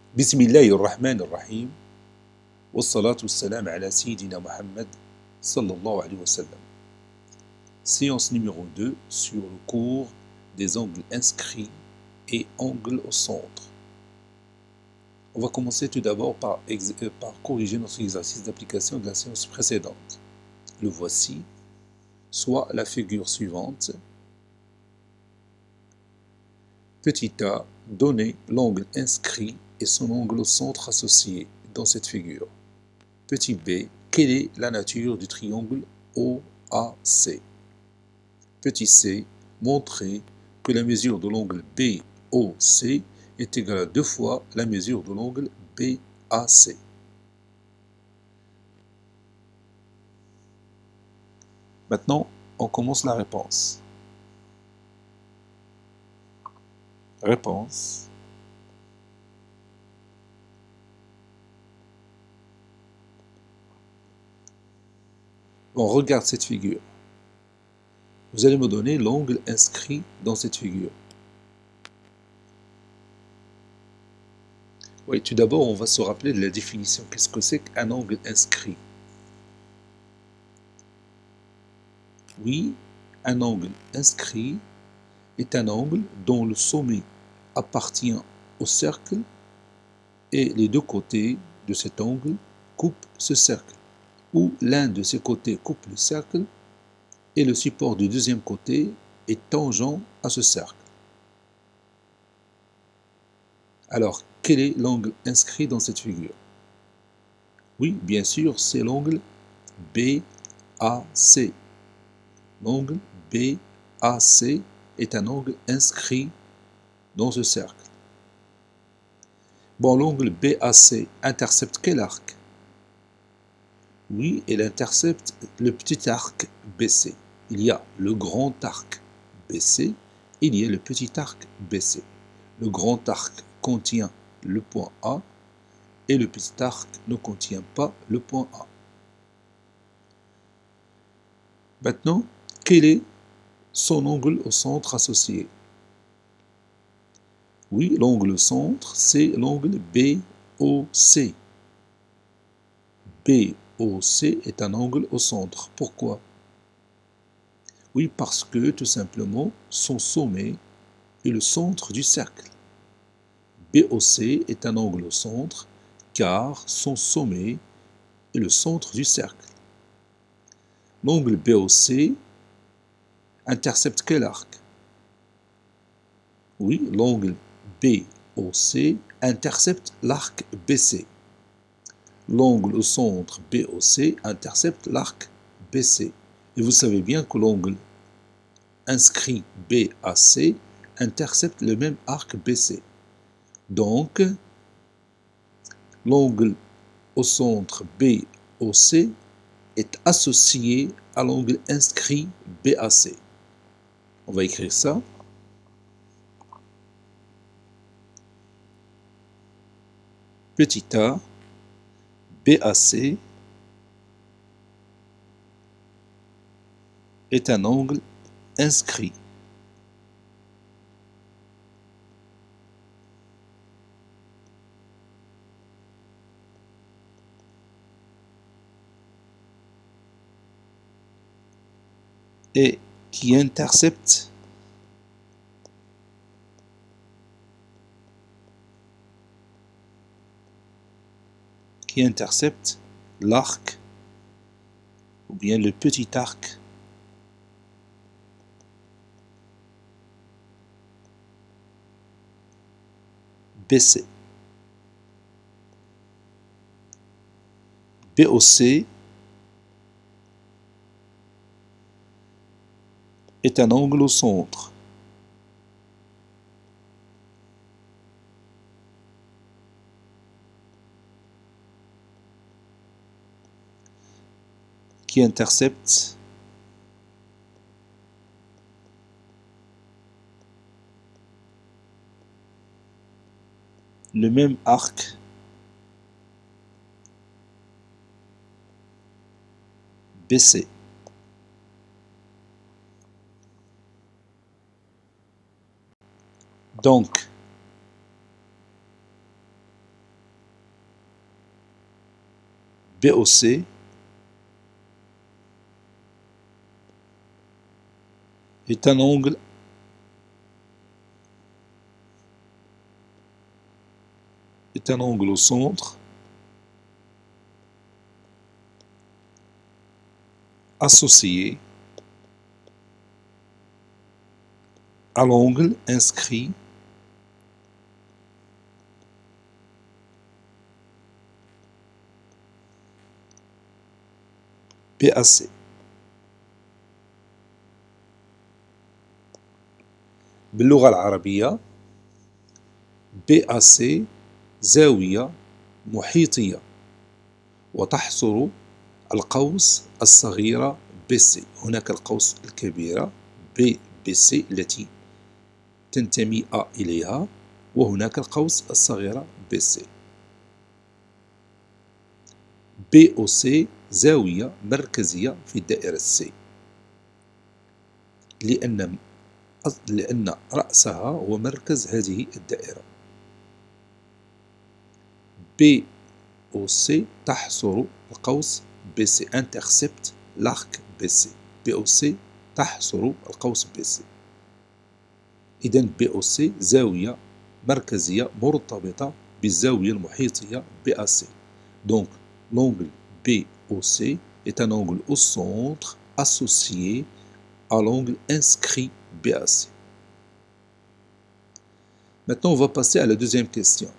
بسم الله الرحمن الرحيم والصلاة والسلام على سيدنا Muhammad sallallahu alayhi wa sallam. Séance numéro 2 sur le cours des angles inscrits et angles au centre. On va commencer tout d'abord par corriger notre exercice d'application de la séance précédente. Le voici, soit la figure suivante. Petit a, donnez l'angle inscrit et son angle au centre associé dans cette figure. Petit b, quelle est la nature du triangle OAC? Petit c, montrez que la mesure de l'angle BOC est égale à 2 fois la mesure de l'angle BAC. Maintenant, on commence la réponse. Réponse. On regarde cette figure. Vous allez me donner l'angle inscrit dans cette figure. Oui, tout d'abord, on va se rappeler de la définition. Qu'est-ce que c'est qu'un angle inscrit? Oui, un angle inscrit est un angle dont le sommet appartient au cercle et les deux côtés de cet angle coupent ce cercle, ou l'un de ces côtés coupe le cercle et le support du deuxième côté est tangent à ce cercle. Alors, quel est l'angle inscrit dans cette figure? Oui, bien sûr, c'est l'angle BAC. L'angle BAC est un angle inscrit dans ce cercle. Bon, l'angle BAC intercepte quel arc? Oui, elle intercepte le petit arc BC. Il y a le grand arc BC, il y a le petit arc BC. Le grand arc contient le point A et le petit arc ne contient pas le point A. Maintenant, quel est son angle au centre associé? Oui, l'angle au centre, c'est l'angle BOC. BOC est un angle au centre. Pourquoi? Oui, parce que, tout simplement, son sommet est le centre du cercle. BOC est un angle au centre, car son sommet est le centre du cercle. L'angle BOC intercepte quel arc? Oui, l'angle BOC intercepte l'arc BC. L'angle au centre BOC intercepte l'arc BC. Et vous savez bien que l'angle inscrit BAC intercepte le même arc BC. Donc, l'angle au centre BOC est associé à l'angle inscrit BAC. On va écrire ça. Petit a, BAC est un angle inscrit. Et qui intercepte l'arc ou bien le petit arc BC. BOC est un angle au centre. Qui intercepte le même arc BC. Donc, BOC est un angle au centre associé à l'angle inscrit BAC. باللغة العربية BAC زاوية محيطية وتحصر القوس الصغيرة BC. هناك القوس الكبيرة BBC التي تنتمي A إليها، وهناك القوس الصغيرة BC. BOC زاوية مركزية في الدائرة C، لأن رأسها هو مركز هذه الدائرة. BOC تحصر القوس BC intercepte l'arc BC. BOC تحصر القوس BC. إذن BOC زاوية مركزية مرتبطة بالزاوية المحيطية BAC. Donc l'angle BOC est un angle au centre associé à l'angle inscrit BAC. Maintenant, on va passer à la deuxième question.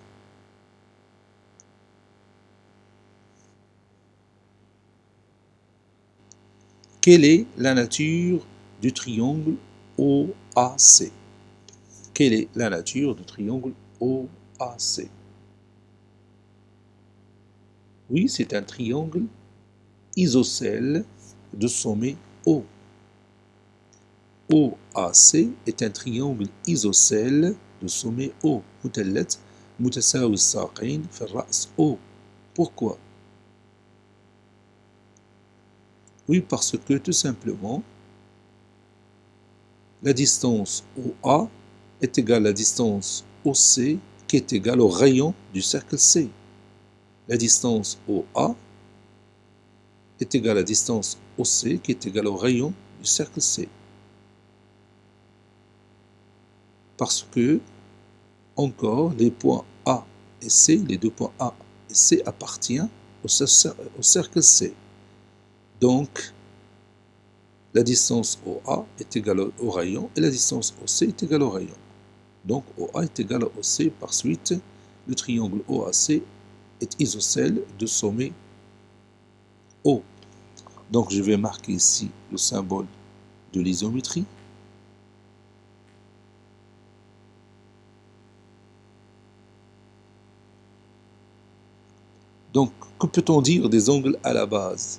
Quelle est la nature du triangle OAC? Quelle est la nature du triangle OAC? Oui, c'est un triangle isocèle de sommet O. OAC est un triangle isocèle de sommet O. مثلث متساوي الساقين في الرأس O. Pourquoi? Oui, parce que tout simplement, la distance OA est égale à la distance OC qui est égale au rayon du cercle C. La distance OA est égale à la distance OC qui est égale au rayon du cercle C. Parce que, encore, les points A et C, les deux points A et C appartiennent au cercle C. Donc, la distance OA est égale au rayon et la distance OC est égale au rayon. Donc, OA est égal à OC. Par suite, le triangle OAC est isocèle de sommet O. Donc, je vais marquer ici le symbole de l'isométrie. Donc, que peut-on dire des angles à la base?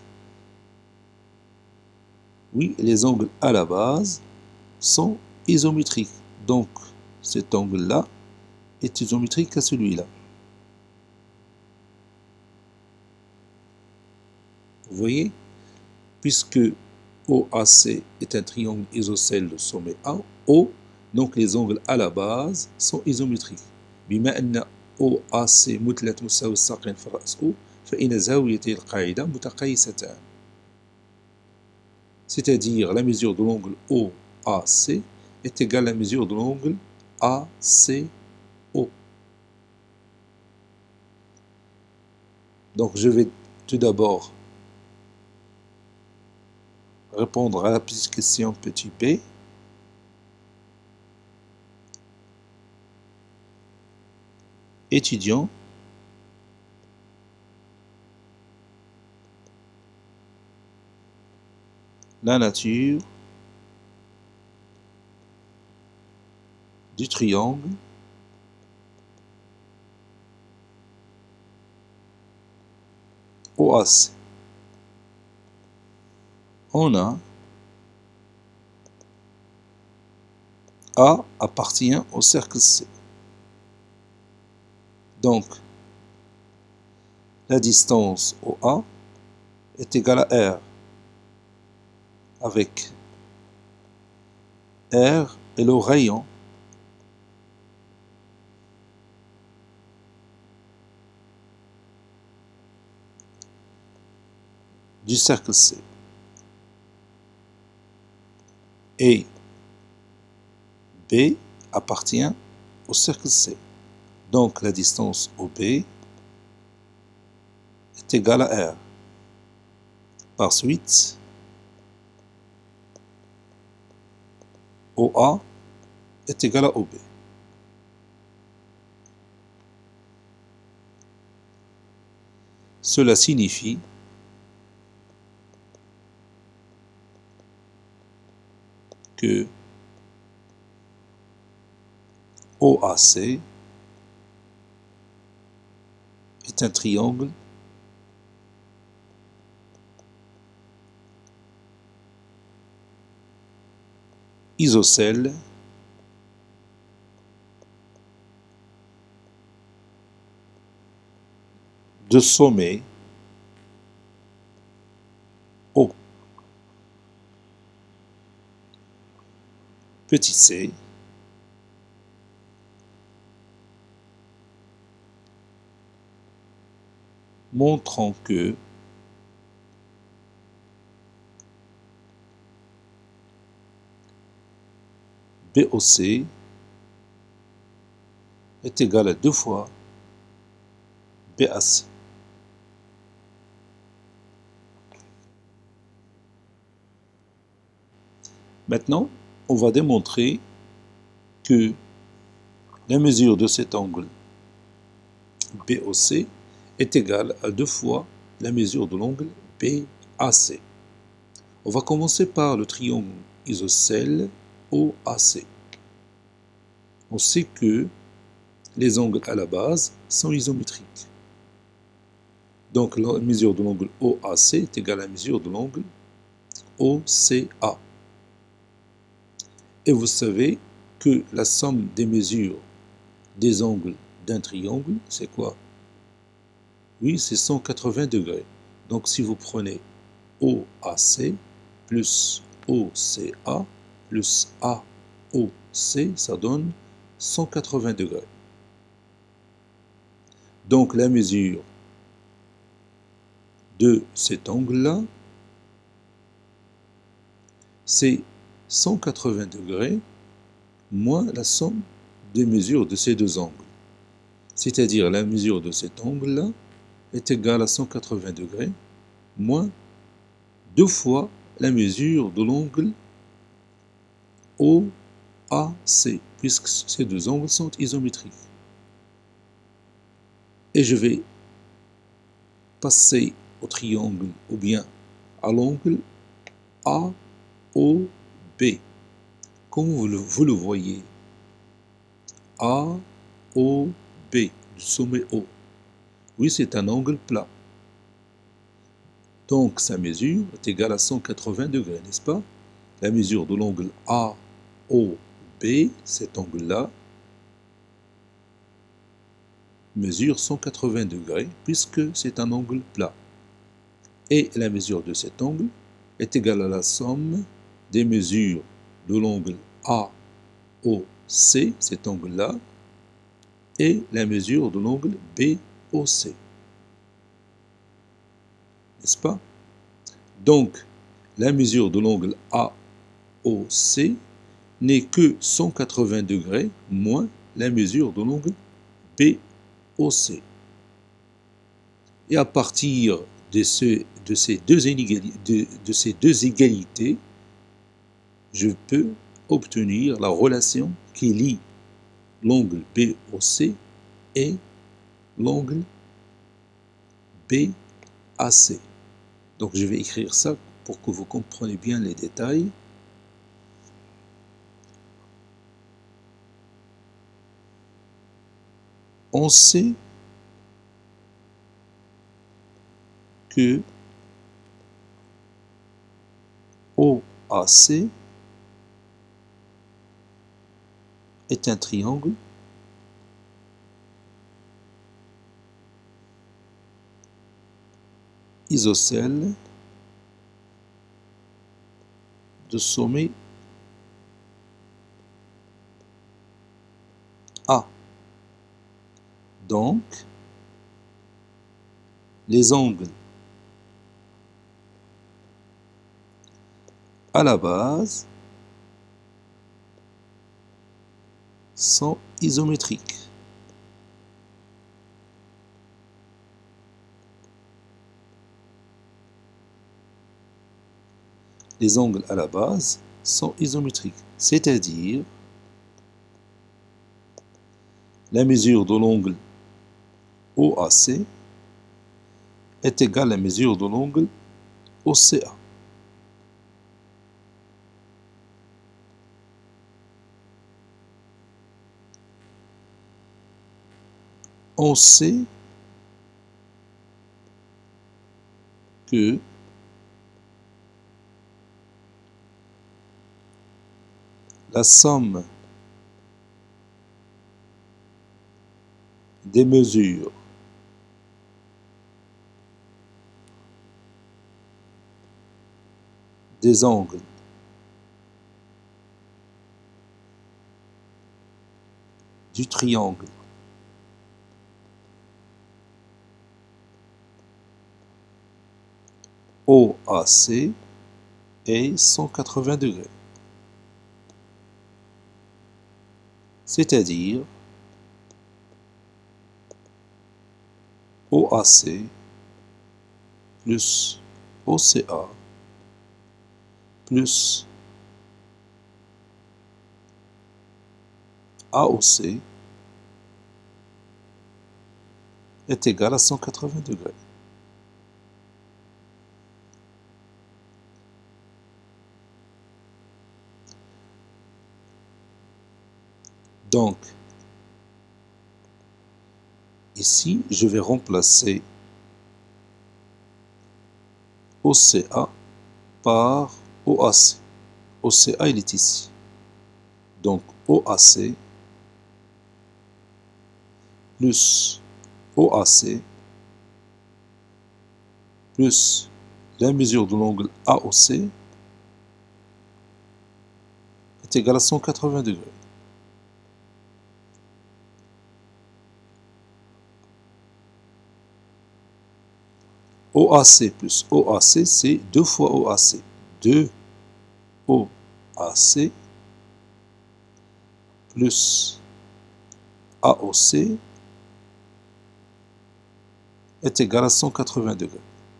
Oui, les angles à la base sont isométriques. Donc, cet angle-là est isométrique à celui-là. Vous voyez? Puisque OAC est un triangle isocèle de sommet A, O, donc les angles à la base sont isométriques. بما أن OAC مثلث مساوي الساقين في الرأس O فإن زاويتي القاعدة متقايستان. C'est-à-dire la mesure de l'angle OAC est égale à la mesure de l'angle ACO. Donc je vais tout d'abord répondre à la petite question petit b. Étudiant la nature du triangle OAC. On a A appartient au cercle C. Donc, la distance OA est égale à R, avec R est le rayon du cercle C. Et B appartient au cercle C. Donc la distance OB est égale à R. Par suite, OA est égal à OB. Cela signifie que OAC est un triangle isocèle de sommet O. Petit c montrant que BOC est égal à 2 fois BAC. Maintenant, on va démontrer que la mesure de cet angle BOC est égale à 2 fois la mesure de l'angle BAC. On va commencer par le triangle isocèle OAC. On sait que les angles à la base sont isométriques. Donc la mesure de l'angle OAC est égale à la mesure de l'angle OCA. Et vous savez que la somme des mesures des angles d'un triangle, c'est quoi? Oui, c'est 180 degrés. Donc si vous prenez OAC plus OCA plus AOC, ça donne 180 degrés. Donc la mesure de cet angle-là, c'est 180 degrés moins la somme des mesures de ces deux angles. C'est-à-dire la mesure de cet angle-là est égale à 180 degrés moins 2 fois la mesure de l'angle OAC, puisque ces deux angles sont isométriques. Et je vais passer au triangle ou bien à l'angle AOB. Comme vous le voyez, AOB du sommet O. Oui, c'est un angle plat. Donc sa mesure est égale à 180 degrés, n'est-ce pas? La mesure de l'angle AOB, cet angle-là, mesure 180 degrés puisque c'est un angle plat. Et la mesure de cet angle est égale à la somme des mesures de l'angle AOC, cet angle-là, et la mesure de l'angle BOC. N'est-ce pas? Donc, la mesure de l'angle AOC n'est que 180 degrés moins la mesure de l'angle BOC. Et à partir de ces deux égalités, je peux obtenir la relation qui lie l'angle BOC et l'angle BAC. Donc je vais écrire ça pour que vous compreniez bien les détails. On sait que OAC est un triangle isocèle de sommet A. Donc, les angles à la base sont isométriques. Les angles à la base sont isométriques, c'est-à-dire la mesure de l'angle OAC est égale à la mesure de l'angle OCA. On sait que la somme des mesures des angles du triangle OAC est 180 degrés. C'est-à-dire OAC plus OCA plus AOC est égal à 180 degrés. Donc, ici, je vais remplacer OCA par OAC. OCA, il est ici. Donc, OAC plus OAC plus la mesure de l'angle AOC est égal à 180 degrés. OAC plus OAC, c'est 2 fois OAC. 2 OAC plus AOC est égal à 180 degrés.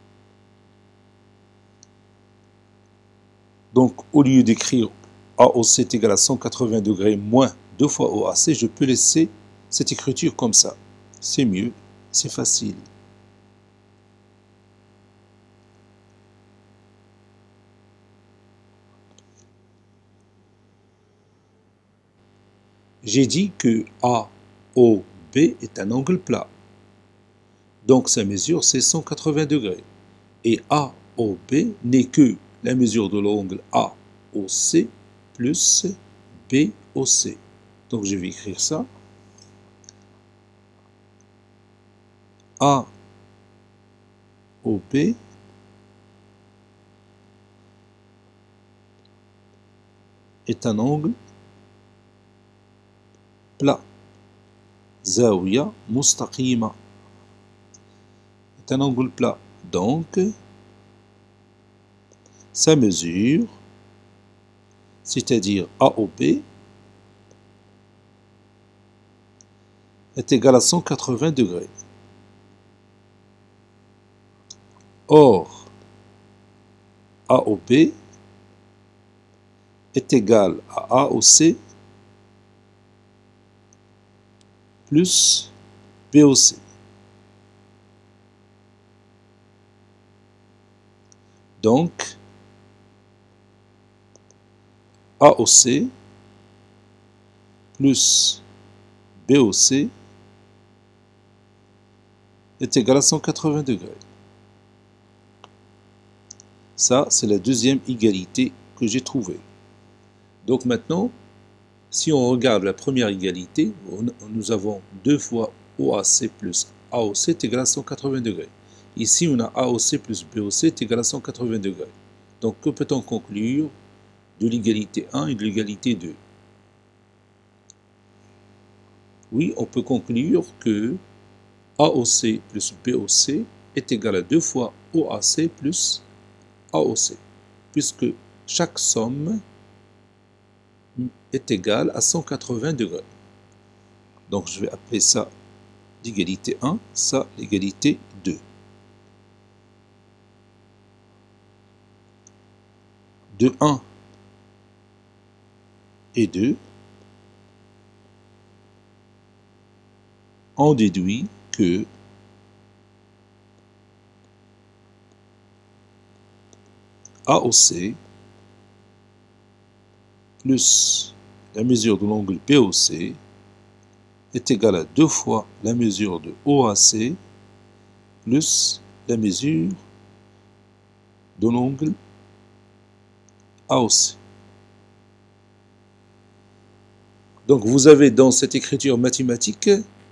Donc, au lieu d'écrire AOC est égal à 180 degrés moins 2 fois OAC, je peux laisser cette écriture comme ça. C'est mieux, c'est facile. J'ai dit que AOB est un angle plat. Donc sa mesure c'est 180 degrés. Et AOB n'est que la mesure de l'angle AOC plus BOC. Donc je vais écrire ça. AOB est un angle plat. Zawiya mustaqima est un angle plat. Donc, sa mesure, c'est-à-dire AOB, est égale à 180 degrés. Or, AOB est égal à AOC plus BOC. Donc, AOC plus BOC est égal à 180 degrés. Ça, c'est la deuxième égalité que j'ai trouvée. Donc maintenant, si on regarde la première égalité, nous avons 2 fois OAC plus AOC est égal à 180 degrés. Ici, on a AOC plus BOC est égal à 180 degrés. Donc, que peut-on conclure de l'égalité 1 et de l'égalité 2? Oui, on peut conclure que AOC plus BOC est égal à 2 fois OAC plus AOC, puisque chaque somme est égale à 180 degrés. Donc je vais appeler ça l'égalité 1, ça l'égalité 2. De 1 et 2, on déduit que AOC plus la mesure de l'angle BOC est égale à 2 fois la mesure de OAC plus la mesure de l'angle AOC. Donc vous avez dans cette écriture mathématique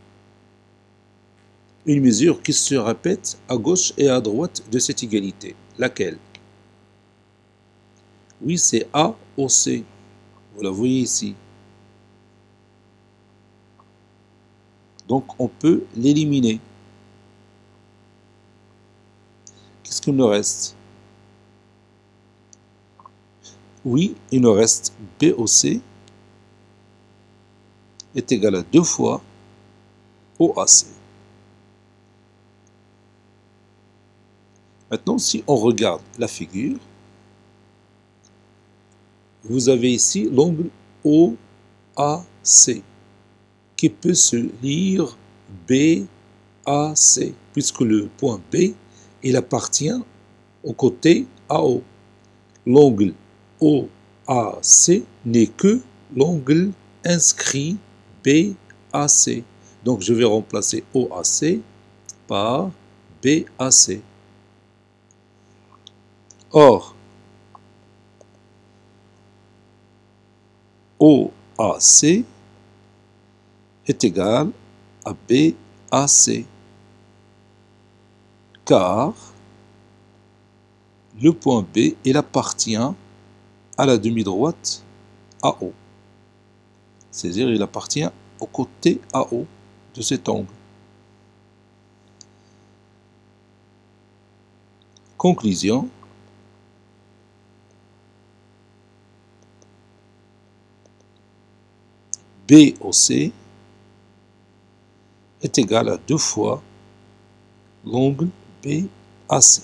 une mesure qui se répète à gauche et à droite de cette égalité. Laquelle? Oui, c'est AOC. Vous la voyez ici. Donc on peut l'éliminer. Qu'est-ce qu'il nous reste? Oui, il nous reste BOC est égal à 2 fois OAC. Maintenant, si on regarde la figure, vous avez ici l'angle OAC qui peut se lire BAC puisque le point B il appartient au côté AO. L'angle OAC n'est que l'angle inscrit BAC. Donc je vais remplacer OAC par BAC. Or, OAC est égal à BAC, car le point B il appartient à la demi-droite AO. C'est-à-dire il appartient au côté AO de cet angle. Conclusion. BOC est égal à 2 fois l'angle BAC.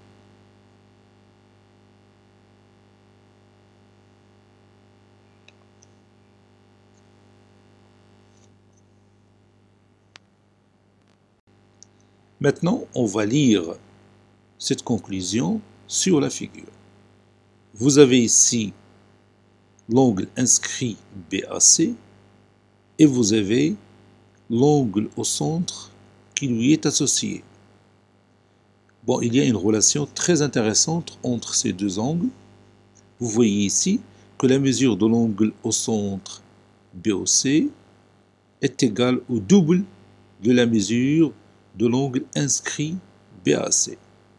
Maintenant, on va lire cette conclusion sur la figure. Vous avez ici l'angle inscrit BAC et vous avez l'angle au centre qui lui est associé. Bon, il y a une relation très intéressante entre ces deux angles. Vous voyez ici que la mesure de l'angle au centre BOC est égale au double de la mesure de l'angle inscrit BAC.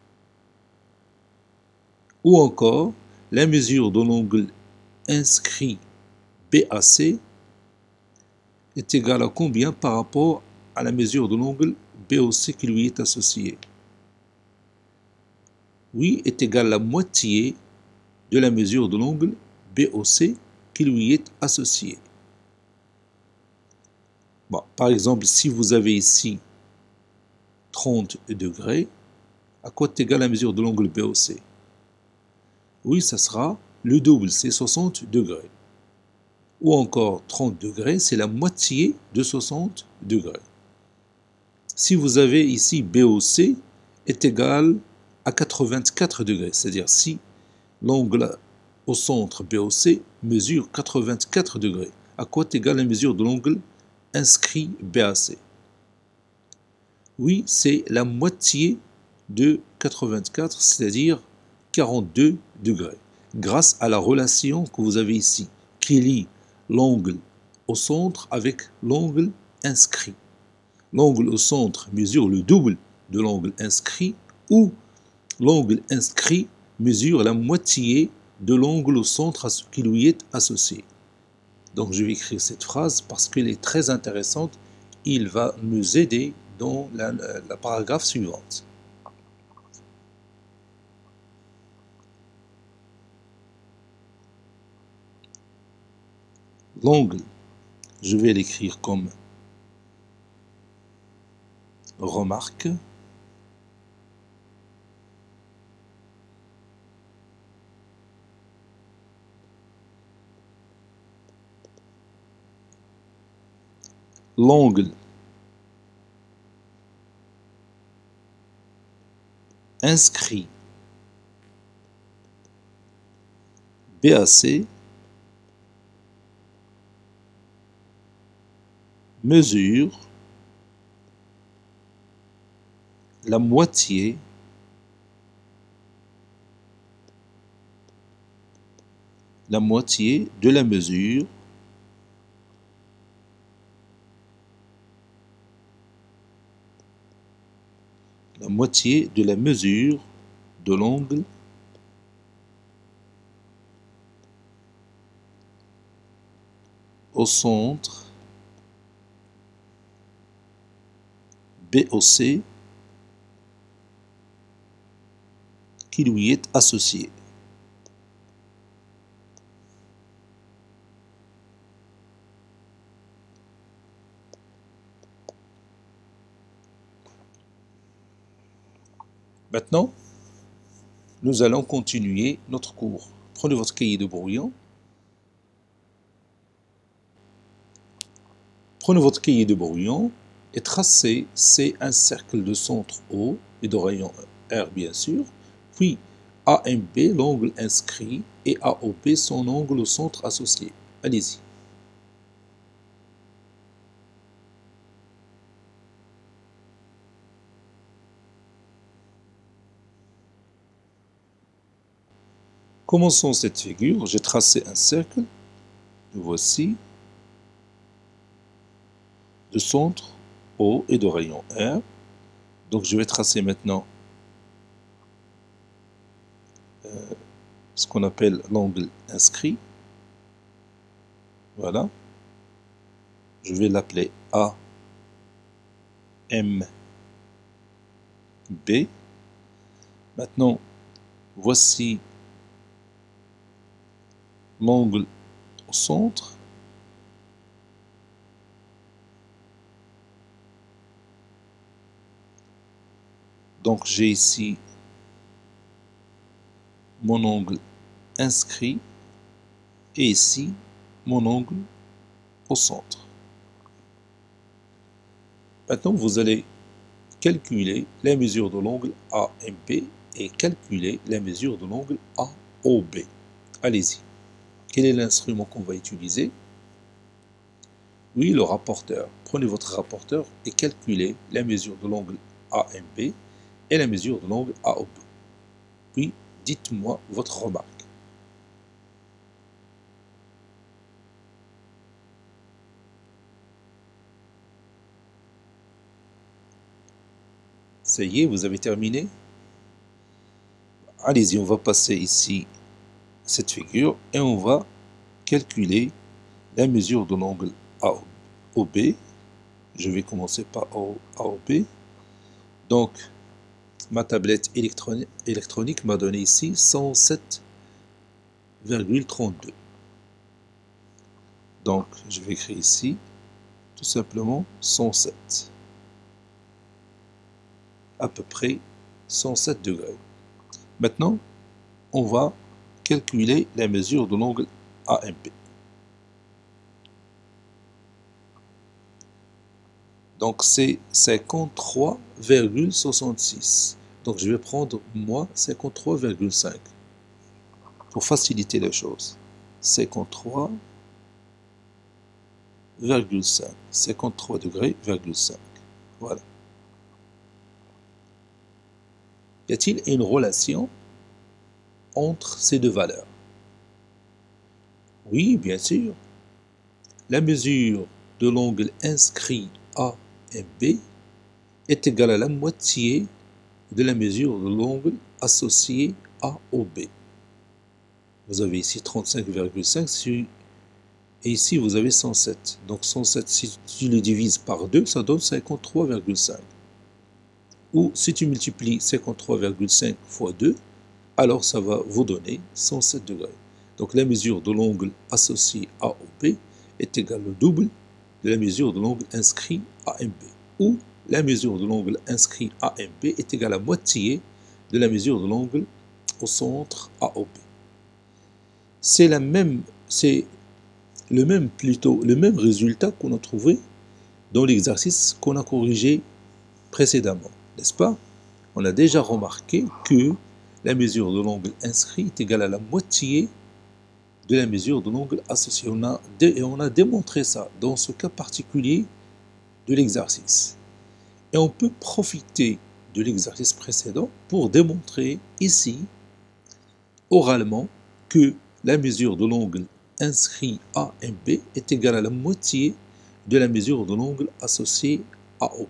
Ou encore, la mesure de l'angle inscrit BAC est égale à combien par rapport à la mesure de l'angle BOC qui lui est associé? Oui, est égal à la moitié de la mesure de l'angle BOC qui lui est associé. Bon, par exemple, si vous avez ici 30 degrés, à quoi est égale la mesure de l'angle BOC? Oui, ça sera le double, c'est 60 degrés. Ou encore 30 degrés, c'est la moitié de 60 degrés. Si vous avez ici BOC est égal à 84 degrés, c'est-à-dire si l'angle au centre BOC mesure 84 degrés, à quoi est égale la mesure de l'angle inscrit BAC? Oui, c'est la moitié de 84, c'est-à-dire 42 degrés, grâce à la relation que vous avez ici, qui lie l'angle au centre avec l'angle inscrit. L'angle au centre mesure le double de l'angle inscrit, ou l'angle inscrit mesure la moitié de l'angle au centre qui lui est associé. Donc je vais écrire cette phrase parce qu'elle est très intéressante. Il va nous aider dans la paragraphe suivante. L'angle, je vais l'écrire comme remarque. L'angle inscrit BAC mesure la moitié de la mesure de l'angle au centre BOC qui lui est associé. Maintenant, nous allons continuer notre cours. Prenez votre cahier de brouillon. Prenez votre cahier de brouillon et tracez C un cercle de centre O et de rayon R bien sûr, puis AMB, l'angle inscrit, et AOB, son angle au centre associé. Allez-y. Commençons cette figure. J'ai tracé un cercle. Voici. De centre O et de rayon R. Donc je vais tracer maintenant ce qu'on appelle l'angle inscrit. Voilà. Je vais l'appeler AMB. Maintenant, voici l'angle au centre. Donc j'ai ici mon angle inscrit et ici mon angle au centre. Maintenant vous allez calculer la mesure de l'angle AMB et calculer la mesure de l'angle AOB. Allez-y. Quel est l'instrument qu'on va utiliser? Oui, le rapporteur. Prenez votre rapporteur et calculez la mesure de l'angle AMB et la mesure de l'angle AOB. Puis, dites-moi votre remarque. Ça y est, vous avez terminé? Allez-y, on va passer ici cette figure et on va calculer la mesure de l'angle AOB. Je vais commencer par AOB. Donc, ma tablette électronique m'a donné ici 107,32. Donc, je vais écrire ici tout simplement 107. À peu près 107 degrés. Maintenant, on va calculer la mesure de l'angle AMB. Donc c'est 53,66. Donc je vais prendre moi 53,5 pour faciliter les choses. 53,5. 53 degrés,5. Voilà. Y a-t-il une relation entre ces deux valeurs? Oui, bien sûr. La mesure de l'angle inscrit AMB est égale à la moitié de la mesure de l'angle associé AOB. Vous avez ici 35,5 et ici vous avez 107. Donc 107, si tu le divises par 2, ça donne 53,5. Ou si tu multiplies 53,5 fois 2, alors ça va vous donner 107 degrés. Donc la mesure de l'angle associé AOB est égal au double de la mesure de l'angle inscrit AMB, ou la mesure de l'angle inscrit AMB est égale à moitié de la mesure de l'angle au centre AOB. C'est le même résultat qu'on a trouvé dans l'exercice qu'on a corrigé précédemment, n'est-ce pas? On a déjà remarqué que la mesure de l'angle inscrit est égale à la moitié de la mesure de l'angle associé. On a démontré ça dans ce cas particulier de l'exercice. Et on peut profiter de l'exercice précédent pour démontrer ici, oralement, que la mesure de l'angle inscrit AMB est égale à la moitié de la mesure de l'angle associé AOB.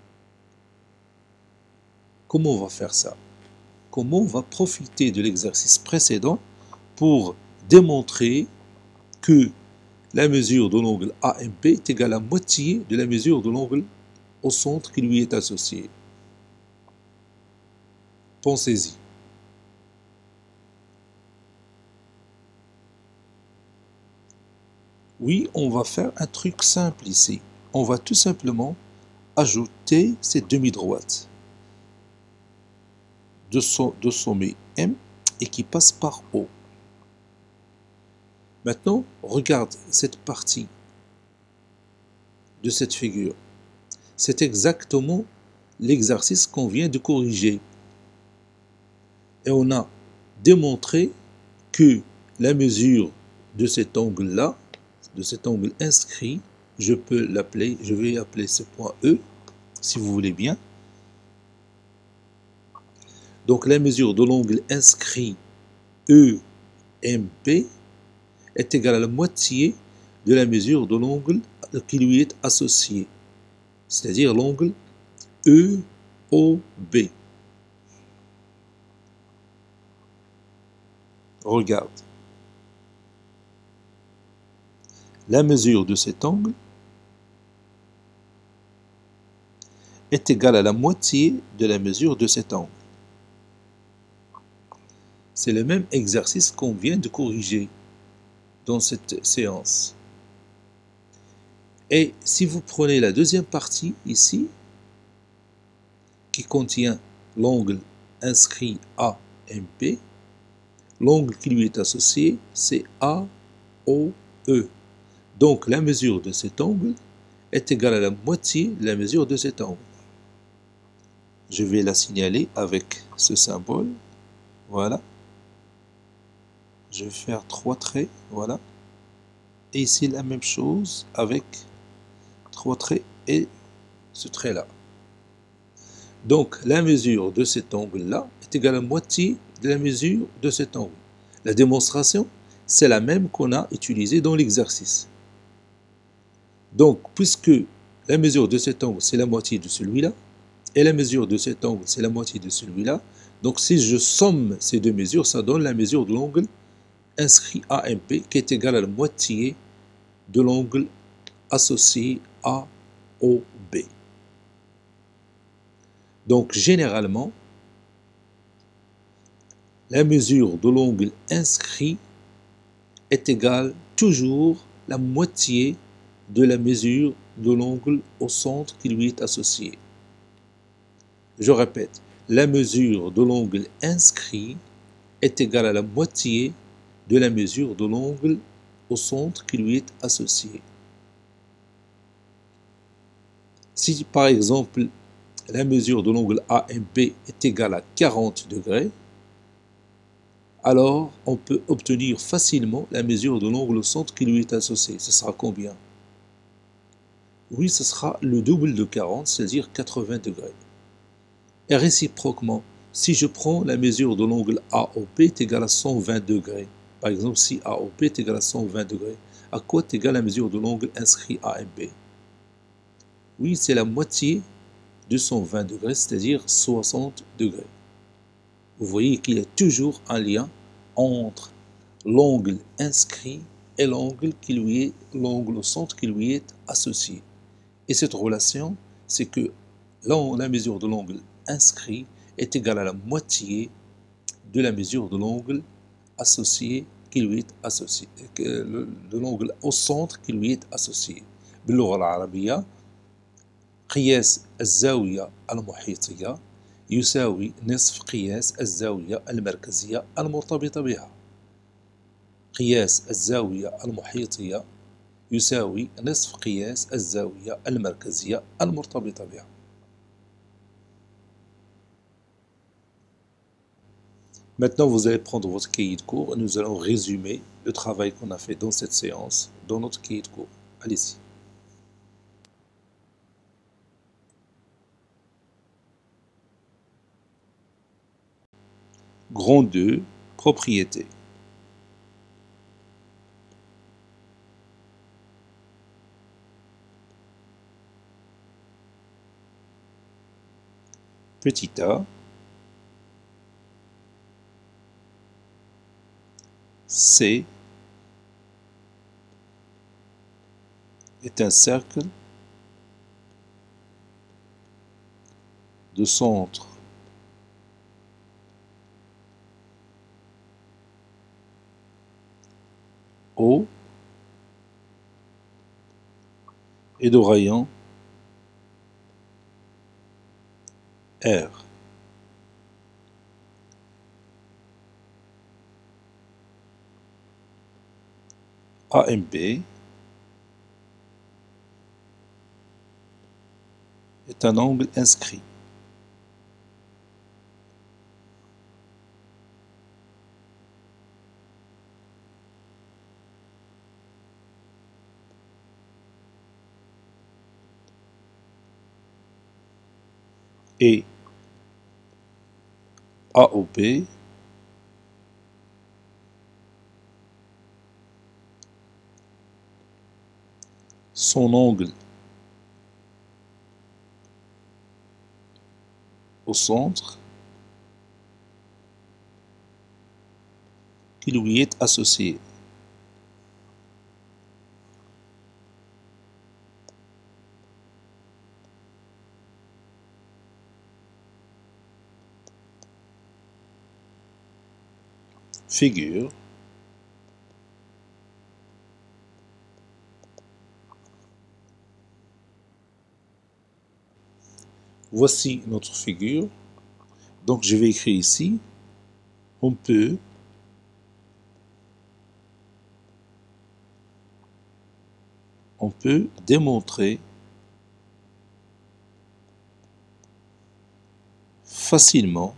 Comment on va faire ça? Comment on va profiter de l'exercice précédent pour démontrer que la mesure de l'angle AMB est égale à moitié de la mesure de l'angle au centre qui lui est associé? Pensez-y. Oui, on va faire un truc simple ici. On va tout simplement ajouter cette demi-droite de sommet M et qui passe par O. Maintenant, regarde cette partie de cette figure. C'est exactement l'exercice qu'on vient de corriger. Et on a démontré que la mesure de cet angle-là, de cet angle inscrit, je vais appeler ce point E, si vous voulez bien. Donc la mesure de l'angle inscrit EMP est égale à la moitié de la mesure de l'angle qui lui est associé, c'est-à-dire l'angle EOB. Regarde. La mesure de cet angle est égale à la moitié de la mesure de cet angle. C'est le même exercice qu'on vient de corriger dans cette séance. Et si vous prenez la deuxième partie ici, qui contient l'angle inscrit AMP, l'angle qui lui est associé, c'est AOE. Donc la mesure de cet angle est égale à la moitié de la mesure de cet angle. Je vais la signaler avec ce symbole. Voilà. Je vais faire 3 traits. Voilà. Et ici la même chose avec 3 traits et ce trait-là. Donc la mesure de cet angle-là est égale à la moitié de la mesure de cet angle. La démonstration, c'est la même qu'on a utilisée dans l'exercice. Donc, puisque la mesure de cet angle, c'est la moitié de celui-là, et la mesure de cet angle, c'est la moitié de celui-là, donc si je somme ces deux mesures, ça donne la mesure de l'angle inscrit AMP, qui est égale à la moitié de l'angle associé AOB. Donc, généralement, la mesure de l'angle inscrit est égale toujours la moitié de la mesure de l'angle au centre qui lui est associé. Je répète, la mesure de l'angle inscrit est égale à la moitié de la mesure de l'angle au centre qui lui est associé. Si par exemple la mesure de l'angle AMP est égale à 40 degrés, alors on peut obtenir facilement la mesure de l'angle au centre qui lui est associé. Ce sera combien? Oui, ce sera le double de 40, c'est-à-dire 80 degrés. Et réciproquement, si je prends la mesure de l'angle AOP est égale à 120 degrés, par exemple si AOP est égal à 120 degrés, à quoi est égale la mesure de l'angle inscrit AMB? Oui, c'est la moitié de 120 degrés, c'est-à-dire 60 degrés. Vous voyez qu'il y a toujours un lien entre l'angle inscrit et l'angle au centre qui lui est associé. Et cette relation, c'est que la mesure de l'angle inscrit est égale à la moitié de la mesure de l'angle associé qui lui est associé, de l'angle au centre qui lui est associé. باللغة العربية قياس الزاوية المحيطية يساوي نصف قياس الزاوية المركزية المرتبطة بها. قياس الزاوية المحيطية يساوي نصف قياس الزاوية المركزية المرتبطة بها. Maintenant, vous allez prendre votre cahier de cours et nous allons résumer le travail qu'on a fait dans cette séance, dans notre cahier de cours. Allez-y. Grand 2, propriété. Petit a, C est un cercle de centre O et de rayon R. AMB est un angle inscrit. Et AOB son angle au centre qui lui est associé. Figure voici notre figure. Donc je vais écrire ici, on peut démontrer facilement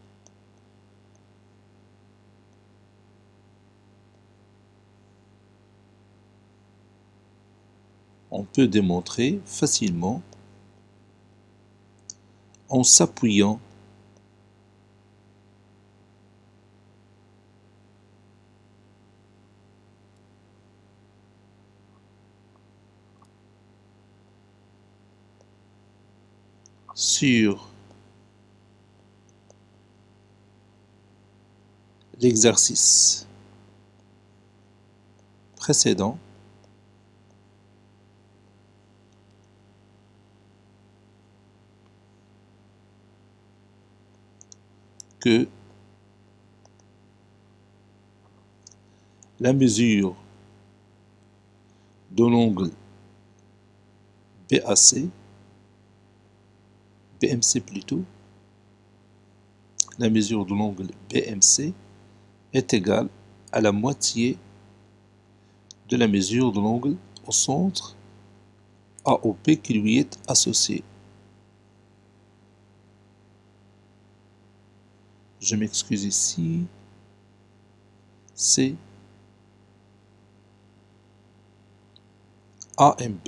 en s'appuyant sur l'exercice précédent que la mesure de l'angle BMC plutôt, la mesure de l'angle BMC est égale à la moitié de la mesure de l'angle au centre AOP qui lui est associé. Je m'excuse ici, c'est AMB.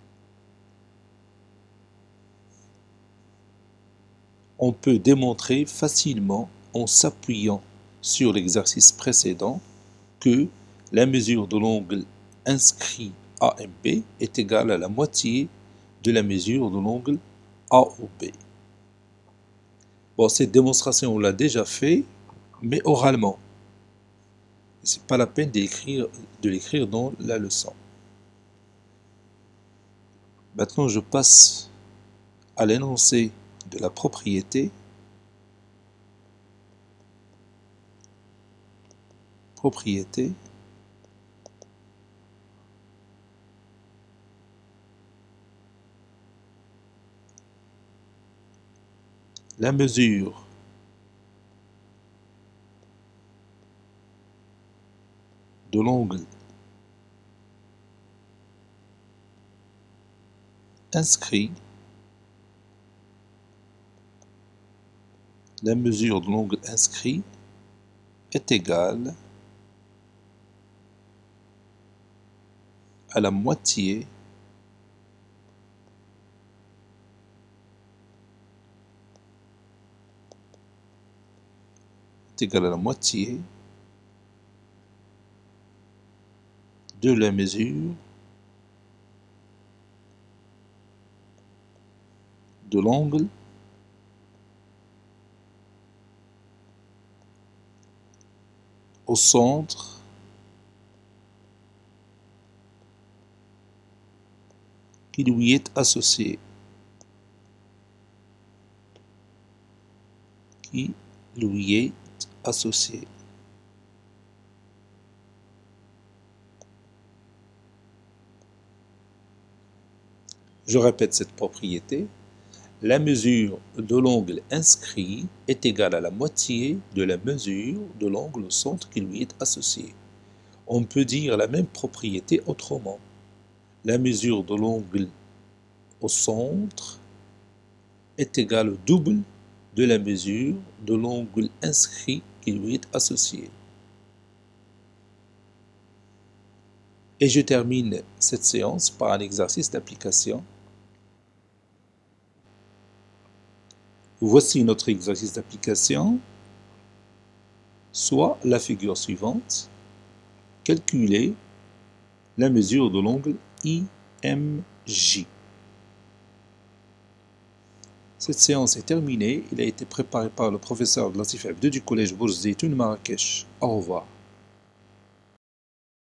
On peut démontrer facilement en s'appuyant sur l'exercice précédent que la mesure de l'angle inscrit AMB est égale à la moitié de la mesure de l'angle AOB. Bon, cette démonstration, on l'a déjà fait, mais oralement. Ce n'est pas la peine de l'écrire dans la leçon. Maintenant, je passe à l'énoncé de la propriété. propriété la mesure de l'angle inscrit, la mesure de l'angle inscrit est égale à la moitié de la mesure de l'angle au centre qui lui est associé. Je répète cette propriété. La mesure de l'angle inscrit est égale à la moitié de la mesure de l'angle au centre qui lui est associé. On peut dire la même propriété autrement. La mesure de l'angle au centre est égale au double de la mesure de l'angle inscrit qui lui est associé. Et je termine cette séance par un exercice d'application. Voici notre exercice d'application, soit la figure suivante. Calculer la mesure de l'angle IMJ. Cette séance est terminée. Il a été préparé par le professeur Latif Abdou du collège Bourz Zeytoun Marrakech. Au revoir.